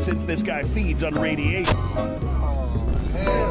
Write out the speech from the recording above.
since this guy feeds on radiation. Oh, hell.